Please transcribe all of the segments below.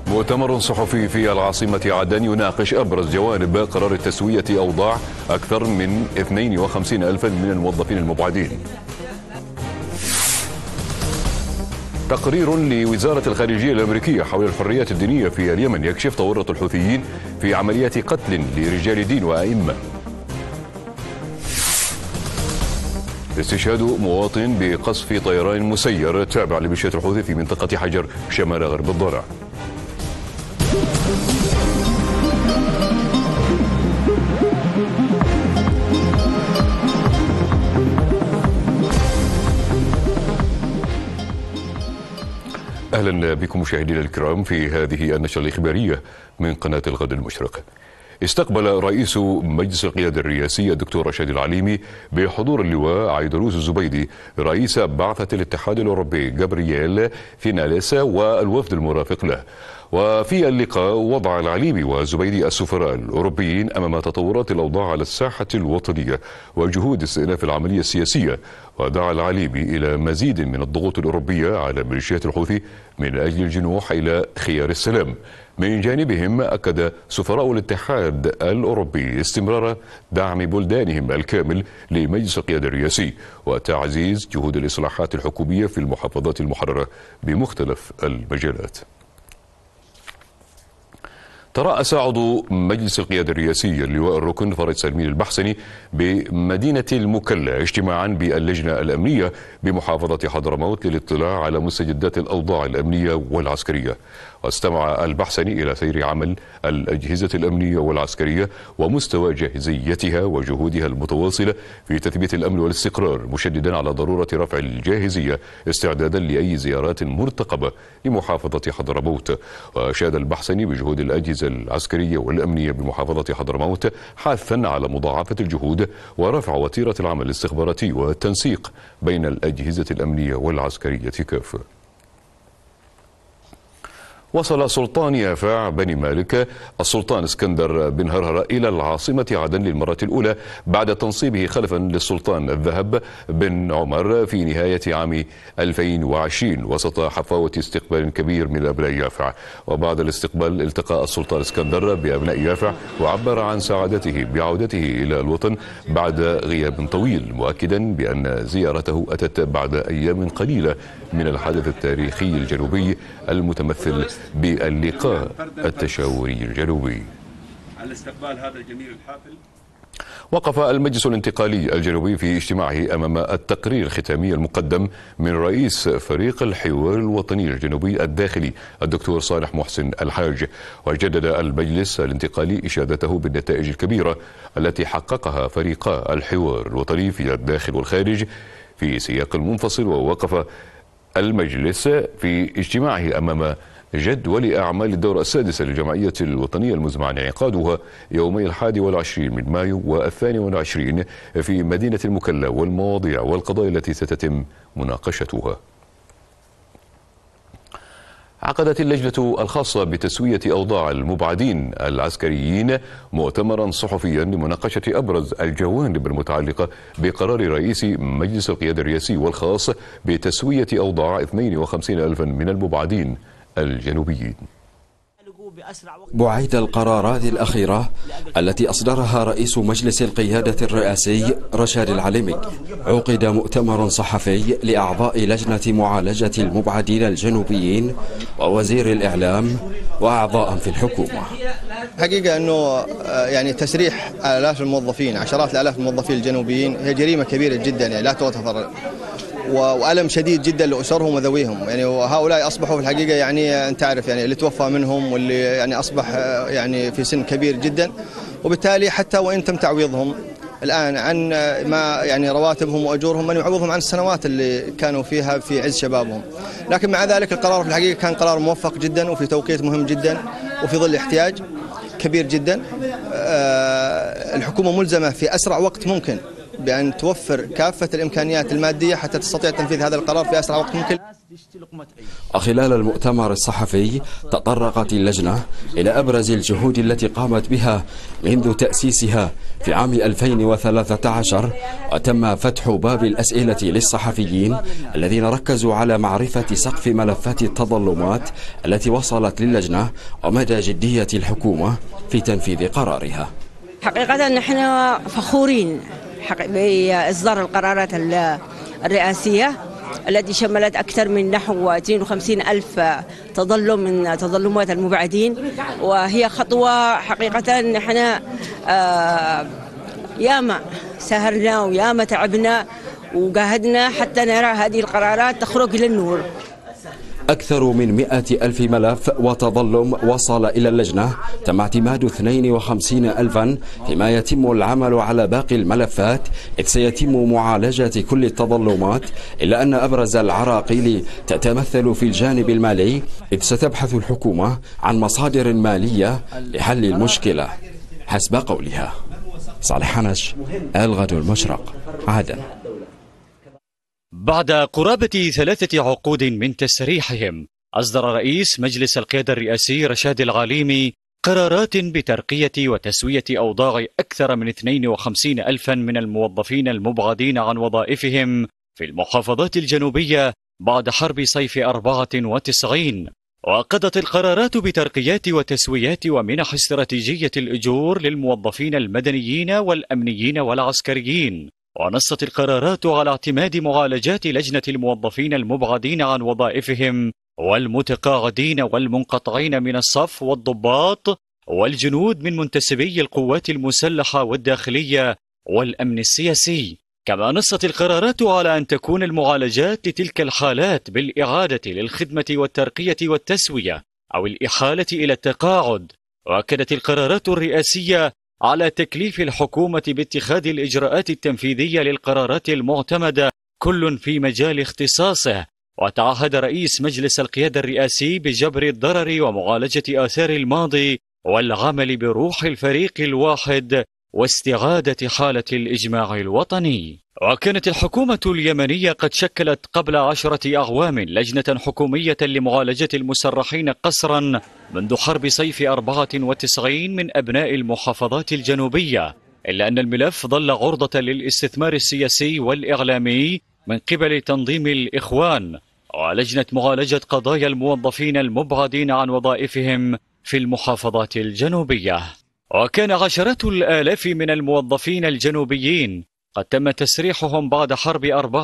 مؤتمر صحفي في العاصمة عدن يناقش أبرز جوانب قرار تسوية أوضاع أكثر من 52 ألفا من الموظفين المبعدين. تقرير لوزارة الخارجية الأمريكية حول الحريات الدينية في اليمن يكشف تورط الحوثيين في عمليات قتل لرجال دين وأئمة. استشهاد مواطن بقصف طيران مسير تابع لميليشيات الحوثي في منطقة حجر شمال غرب الضرع. أهلا بكم مشاهدينا الكرام في هذه النشرة الإخبارية من قناة الغد المشرق. استقبل رئيس مجلس القيادة الرئاسي الدكتور رشاد العليمي بحضور اللواء عيدروس الزبيدي رئيس بعثة الاتحاد الأوروبي جابرييل فيناليس والوفد المرافق له. وفي اللقاء وضع العليمي والزبيدي السفراء الأوروبيين أمام تطورات الأوضاع على الساحة الوطنية وجهود استئناف العملية السياسية، ودعا العليمي إلى مزيد من الضغوط الأوروبية على ميليشيات الحوثي من أجل الجنوح إلى خيار السلام. من جانبهم أكد سفراء الاتحاد الأوروبي استمرار دعم بلدانهم الكامل لمجلس القيادة الرئاسي وتعزيز جهود الإصلاحات الحكومية في المحافظات المحررة بمختلف المجالات. ترأس عضو مجلس القيادة الرئاسي اللواء الركن فرج سلمين البحسني بمدينة المكلا اجتماعا باللجنة الأمنية بمحافظة حضرموت للاطلاع على مستجدات الأوضاع الأمنية والعسكرية. واستمع البحسني إلى سير عمل الأجهزة الأمنية والعسكرية ومستوى جاهزيتها وجهودها المتواصلة في تثبيت الأمن والاستقرار، مشددا على ضرورة رفع الجاهزية استعدادا لأي زيارات مرتقبة لمحافظة حضرموت. وأشاد البحسني بجهود الأجهزة العسكرية والأمنية بمحافظة حضرموت، حثا على مضاعفة الجهود ورفع وتيرة العمل الاستخباراتي والتنسيق بين الأجهزة الأمنية والعسكرية كافة. وصل سلطان يافع بني مالك السلطان اسكندر بن هرهرة إلى العاصمة عدن للمرة الأولى بعد تنصيبه خلفا للسلطان الذهب بن عمر في نهاية عام 2020 وسط حفاوة استقبال كبير من أبناء يافع. وبعد الاستقبال التقى السلطان اسكندر بأبناء يافع وعبر عن سعادته بعودته إلى الوطن بعد غياب طويل، مؤكدا بأن زيارته أتت بعد أيام قليلة من الحدث التاريخي الجنوبي المتمثل باللقاء التشاوري الجنوبي. على استقبال هذا الجميل الحافل. وقف المجلس الانتقالي الجنوبي في اجتماعه أمام التقرير الختامي المقدم من رئيس فريق الحوار الوطني الجنوبي الداخلي الدكتور صالح محسن الحاج. وجدد المجلس الانتقالي إشادته بالنتائج الكبيرة التي حققها فريقا الحوار الوطني في الداخل والخارج في سياق منفصل. ووقف المجلس في اجتماعه أمام جدول أعمال الدورة السادسة للجمعية الوطنية المزمع انعقادها يومي 21 من مايو و22 في مدينة المكلا، والمواضيع والقضايا التي ستتم مناقشتها. عقدت اللجنة الخاصة بتسوية أوضاع المبعدين العسكريين مؤتمرا صحفيا لمناقشة أبرز الجوانب المتعلقة بقرار رئيس مجلس القيادة الرئاسي والخاص بتسوية أوضاع 52 ألفا من المبعدين الجنوبيين. بعيد القرارات الأخيرة التي أصدرها رئيس مجلس القيادة الرئاسي رشاد العليمي، عقد مؤتمر صحفي لأعضاء لجنة معالجة المبعدين الجنوبيين ووزير الإعلام وأعضاء في الحكومة. حقيقة أنه يعني تسريح آلاف الموظفين، عشرات الآلاف الموظفين الجنوبيين هي جريمة كبيرة جدا يعني لا تغتفر، وألم شديد جدا لأسرهم وذويهم. يعني وهؤلاء أصبحوا في الحقيقة يعني أنت تعرف يعني اللي توفى منهم واللي يعني أصبح يعني في سن كبير جدا، وبالتالي حتى وإن تم تعويضهم الآن عن ما يعني رواتبهم وأجورهم، من يعوضهم عن السنوات اللي كانوا فيها في عز شبابهم. لكن مع ذلك القرار في الحقيقة كان قرار موفق جدا وفي توقيت مهم جدا وفي ظل احتياج كبير جدا. الحكومة ملزمة في أسرع وقت ممكن بأن توفر كافة الإمكانيات المادية حتى تستطيع تنفيذ هذا القرار في أسرع وقت ممكن. خلال المؤتمر الصحفي تطرقت اللجنة إلى أبرز الجهود التي قامت بها منذ تأسيسها في عام 2013، وتم فتح باب الأسئلة للصحفيين الذين ركزوا على معرفة سقف ملفات التظلمات التي وصلت للجنة ومدى جدية الحكومة في تنفيذ قرارها. حقيقة نحن فخورين بإصدار القرارات الرئاسية التي شملت أكثر من نحو 52 ألف تظلم من تظلمات المبعدين، وهي خطوة حقيقة نحن ياما سهرنا وياما تعبنا وجاهدنا حتى نرى هذه القرارات تخرج للنور. أكثر من 100,000 ملف وتظلم وصل إلى اللجنة، تم اعتماد 52,000 فيما يتم العمل على باقي الملفات، إذ سيتم معالجة كل التظلمات، إلا أن أبرز العراقيل تتمثل في الجانب المالي، إذ ستبحث الحكومة عن مصادر مالية لحل المشكلة حسب قولها. صالح حنش، الغد المشرق، عدن. بعد قرابة 3 عقود من تسريحهم، أصدر رئيس مجلس القيادة الرئاسي رشاد العليمي قرارات بترقية وتسوية أوضاع أكثر من 52 ألفا من الموظفين المبعدين عن وظائفهم في المحافظات الجنوبية بعد حرب صيف 94. وأكدت القرارات بترقيات وتسويات ومنح استراتيجية الأجور للموظفين المدنيين والأمنيين والعسكريين. ونصت القرارات على اعتماد معالجات لجنة الموظفين المبعدين عن وظائفهم والمتقاعدين والمنقطعين من الصف والضباط والجنود من منتسبي القوات المسلحة والداخلية والأمن السياسي. كما نصت القرارات على أن تكون المعالجات لتلك الحالات بالإعادة للخدمة والترقية والتسوية أو الإحالة إلى التقاعد. وأكدت القرارات الرئاسية على تكليف الحكومة باتخاذ الإجراءات التنفيذية للقرارات المعتمدة كل في مجال اختصاصه. وتعهد رئيس مجلس القيادة الرئاسي بجبر الضرر ومعالجة آثار الماضي والعمل بروح الفريق الواحد واستعادة حالة الإجماع الوطني. وكانت الحكومة اليمنية قد شكلت قبل 10 أعوام لجنة حكومية لمعالجة المسرحين قسرا منذ حرب صيف 94 من أبناء المحافظات الجنوبية، إلا أن الملف ظل عرضة للاستثمار السياسي والإعلامي من قبل تنظيم الإخوان ولجنة معالجة قضايا الموظفين المبعدين عن وظائفهم في المحافظات الجنوبية. وكان عشرات الآلاف من الموظفين الجنوبيين قد تم تسريحهم بعد حرب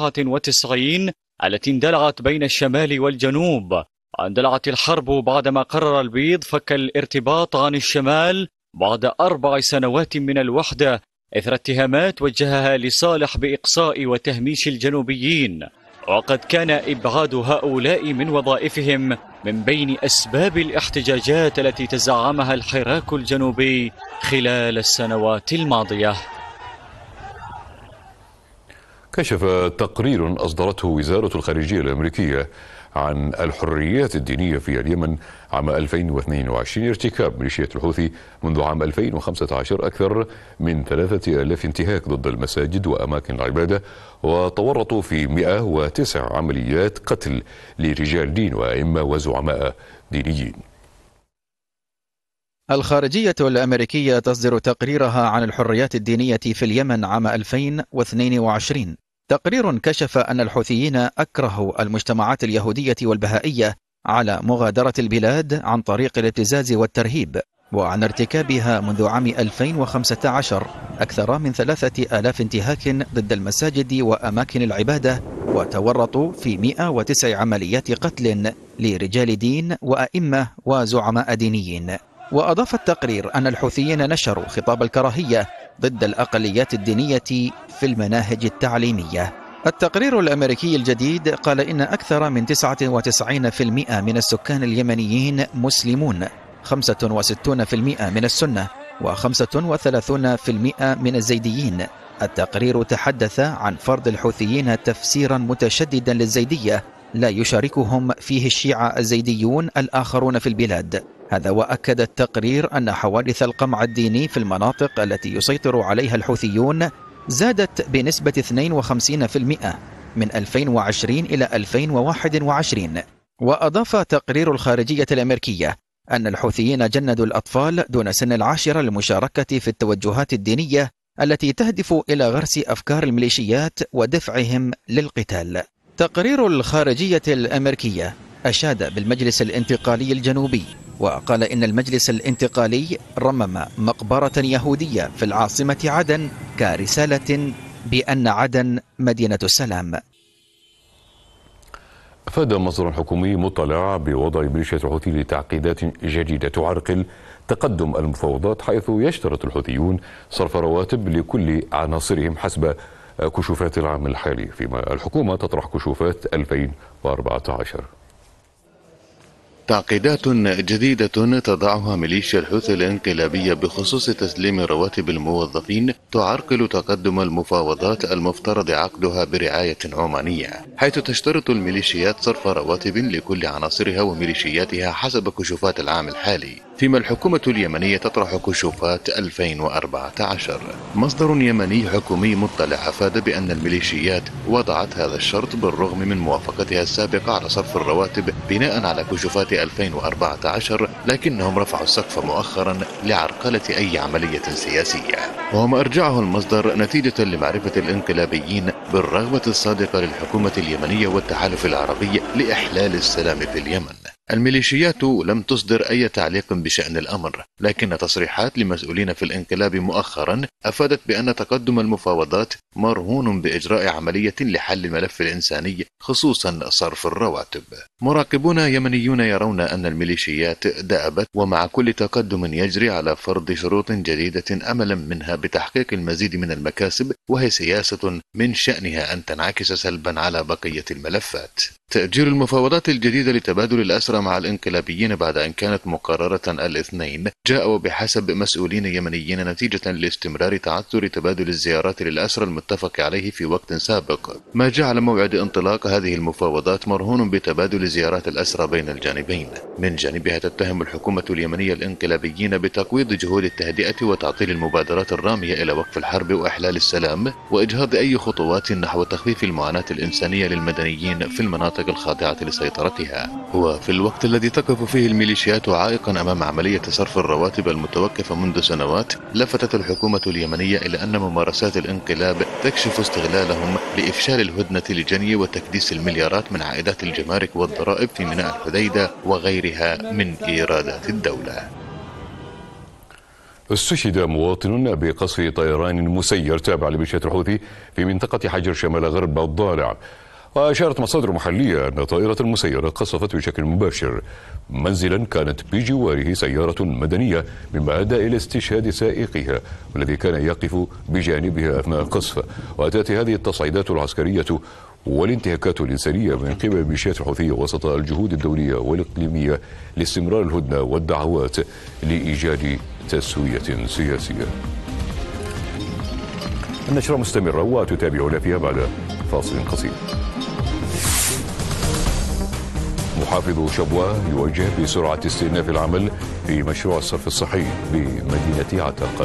94 التي اندلعت بين الشمال والجنوب. واندلعت الحرب بعدما قرر البيض فك الارتباط عن الشمال بعد 4 سنوات من الوحدة إثر اتهامات وجهها لصالح بإقصاء وتهميش الجنوبيين. وقد كان إبعاد هؤلاء من وظائفهم من بين أسباب الاحتجاجات التي تزعمها الحراك الجنوبي خلال السنوات الماضية. كشف تقرير أصدرته وزارة الخارجية الأمريكية عن الحريات الدينية في اليمن عام 2022 ارتكاب ميليشيا الحوثي منذ عام 2015 أكثر من 3000 انتهاك ضد المساجد وأماكن العبادة، وتورطوا في 109 عمليات قتل لرجال دين وأئمة وزعماء دينيين. الخارجية الأمريكية تصدر تقريرها عن الحريات الدينية في اليمن عام 2022. تقرير كشف أن الحوثيين أكرهوا المجتمعات اليهودية والبهائية على مغادرة البلاد عن طريق الابتزاز والترهيب، وعن ارتكابها منذ عام 2015 أكثر من 3000 انتهاك ضد المساجد وأماكن العبادة، وتورطوا في 109 عمليات قتل لرجال دين وأئمة وزعماء دينيين. وأضاف التقرير أن الحوثيين نشروا خطاب الكراهية ضد الأقليات الدينية في المناهج التعليمية. التقرير الأمريكي الجديد قال إن أكثر من 99% من السكان اليمنيين مسلمون، 65% من السنة، و35% من الزيديين. التقرير تحدث عن فرض الحوثيين تفسيرا متشددا للزيدية لا يشاركهم فيه الشيعة الزيديون الآخرون في البلاد. هذا وأكد التقرير أن حوادث القمع الديني في المناطق التي يسيطر عليها الحوثيون زادت بنسبة 52%، من 2020 إلى 2021. وأضاف تقرير الخارجية الأمريكية أن الحوثيين جندوا الأطفال دون سن 10 للمشاركة في التوجهات الدينية التي تهدف إلى غرس أفكار الميليشيات ودفعهم للقتال. تقرير الخارجية الأمريكية أشاد بالمجلس الانتقالي الجنوبي، وقال إن المجلس الانتقالي رمم مقبرة يهودية في العاصمة عدن كرسالة بأن عدن مدينة السلام. أفاد مصدر حكومي مطلع بوضع ميليشيا الحوثي لتعقيدات جديدة تعرقل تقدم المفاوضات، حيث يشترط الحوثيون صرف رواتب لكل عناصرهم حسب كشوفات العام الحالي، فيما الحكومة تطرح كشوفات 2014. تعقيدات جديدة تضعها ميليشيا الحوثي الانقلابية بخصوص تسليم رواتب الموظفين تعرقل تقدم المفاوضات المفترض عقدها برعاية عمانية، حيث تشترط الميليشيات صرف رواتب لكل عناصرها وميليشياتها حسب كشوفات العام الحالي، فيما الحكومة اليمنية تطرح كشوفات 2014. مصدر يمني حكومي مطلع أفاد بأن الميليشيات وضعت هذا الشرط بالرغم من موافقتها السابقة على صرف الرواتب بناء على كشوفات 2014، لكنهم رفعوا السقف مؤخرا لعرقلة أي عملية سياسية. وما أرجعه المصدر نتيجة لمعرفة الانقلابيين بالرغبة الصادقة للحكومة اليمنية والتحالف العربي لإحلال السلام في اليمن. الميليشيات لم تصدر أي تعليق بشأن الأمر، لكن تصريحات لمسؤولين في الانقلاب مؤخرا أفادت بأن تقدم المفاوضات مرهون بإجراء عملية لحل الملف الإنساني، خصوصا صرف الرواتب. مراقبون يمنيون يرون أن الميليشيات دأبت، ومع كل تقدم يجري على فرض شروط جديدة أملا منها بتحقيق المزيد من المكاسب، وهي سياسة من شأنها أن تنعكس سلبا على بقية الملفات. تأجيل المفاوضات الجديدة لتبادل الأسرى مع الانقلابيين بعد أن كانت مقررة الاثنين جاء وبحسب مسؤولين يمنيين نتيجة لاستمرار تعثر تبادل الزيارات للأسرى المتفق عليه في وقت سابق، ما جعل موعد انطلاق هذه المفاوضات مرهون بتبادل زيارات الأسرى بين الجانبين. من جانبها تتهم الحكومة اليمنية الانقلابيين بتقويض جهود التهدئة وتعطيل المبادرات الرامية إلى وقف الحرب وإحلال السلام وإجهاض أي خطوات نحو تخفيف المعاناة الإنسانية للمدنيين في المناطق الخاضعة لسيطرتها. وفي الوقت الذي تقف فيه الميليشيات عائقا أمام عملية صرف الرواتب المتوقفة منذ سنوات، لفتت الحكومة اليمنية إلى أن ممارسات الانقلاب تكشف استغلالهم لإفشال الهدنة لجني وتكديس المليارات من عائدات الجمارك والضرائب في ميناء الحديدة وغيرها من إيرادات الدولة. استشهد مواطن بقصف طيران مسير تابع لميليشيا الحوثي في منطقة حجر شمال غرب الضالع. وأشارت مصادر محلية أن طائرة المسيرة قصفت بشكل مباشر منزلا كانت بجواره سيارة مدنية، مما أدى إلى استشهاد سائقها والذي كان يقف بجانبها أثناء القصف. وأتت هذه التصعيدات العسكرية والانتهاكات الإنسانية من قبل الميليشيات الحوثية وسط الجهود الدولية والإقليمية لاستمرار الهدنة والدعوات لإيجاد تسوية سياسية. النشرة مستمرة وتتابعون فيها بعد فاصل قصير. محافظ شبوة يوجه بسرعة استئناف العمل في مشروع الصرف الصحي بمدينة عتاق.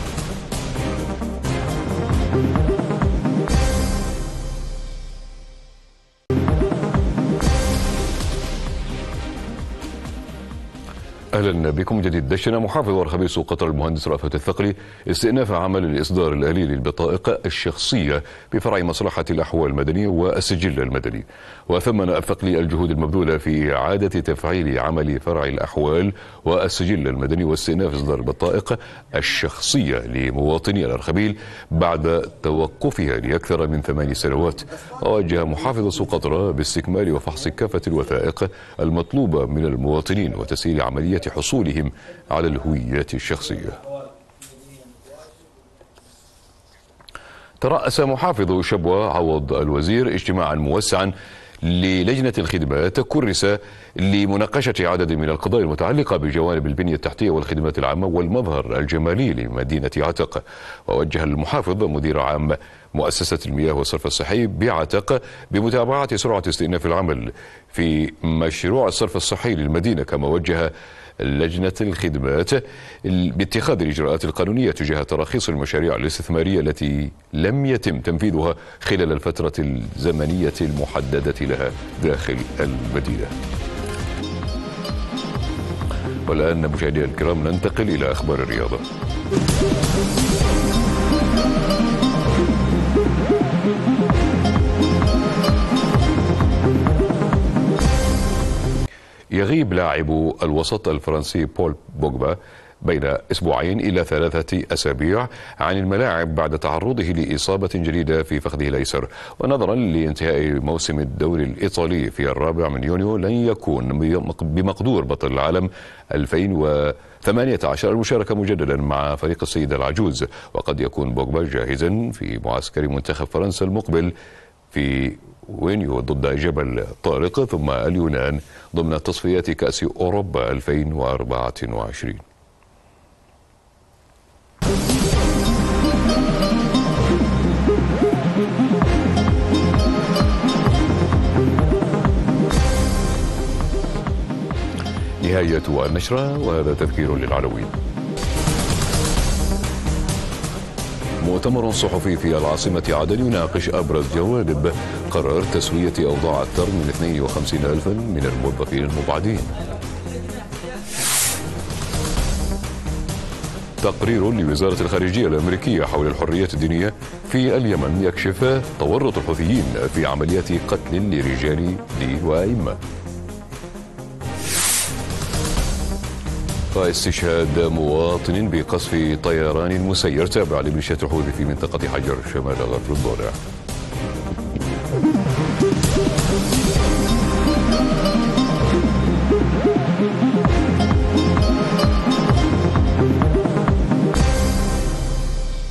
أهلا بكم جديد. دشن محافظ ورخبيس قطر المهندس رأفت الثقلي استئناف عمل الإصدار الآلي للبطائق الشخصية بفرع مصلحة الأحوال المدنية والسجل المدني. وثمن الثقلي الجهود المبذولة في إعادة تفعيل عمل فرع الأحوال والسجل المدني واستئناف إصدار البطائق الشخصية لمواطني الأرخبيل بعد توقفها لأكثر من 8 سنوات. ووجه محافظ قطر باستكمال وفحص كافة الوثائق المطلوبة من المواطنين وتسهيل عملية حصولهم على الهويات الشخصية. ترأس محافظ شبوة عوض الوزير اجتماعا موسعا للجنة الخدمات كرس لمناقشة عدد من القضايا المتعلقة بجوانب البنية التحتية والخدمات العامة والمظهر الجمالي لمدينة عتق. ووجه المحافظ مدير عام مؤسسة المياه والصرف الصحي بعتق بمتابعة سرعة استئناف العمل في مشروع الصرف الصحي للمدينة، كما وجه لجنة الخدمات باتخاذ الإجراءات القانونية تجاه تراخيص المشاريع الاستثمارية التي لم يتم تنفيذها خلال الفترة الزمنية المحددة لها داخل المدينة. والآن مشاهدينا الكرام ننتقل إلى أخبار الرياضة. يغيب لاعب الوسط الفرنسي بول بوجبا بين أسبوعين إلى 3 أسابيع عن الملاعب بعد تعرضه لإصابة جديدة في فخذه الأيسر، ونظرا لانتهاء موسم الدوري الإيطالي في 4 يونيو لن يكون بمقدور بطل العالم 2018 المشاركة مجددا مع فريق السيدة العجوز. وقد يكون بوجبا جاهزا في معسكر منتخب فرنسا المقبل في وينيو ضد جبل طارق ثم اليونان ضمن تصفيات كأس أوروبا 2024. نهاية النشرة، وهذا تذكير للعناوين. مؤتمر صحفي في العاصمة عدن يناقش أبرز جوانب قرار تسوية أوضاع أكثر من 52,000 من الموظفين المبعدين. تقرير لوزارة الخارجية الأمريكية حول الحريات الدينية في اليمن يكشف تورط الحوثيين في عمليات قتل لرجال دين وأئمة. واستشهاد مواطن بقصف طيران مسير تابع لميليشيات الحوثي في منطقة حجر شمال غرب الضالع.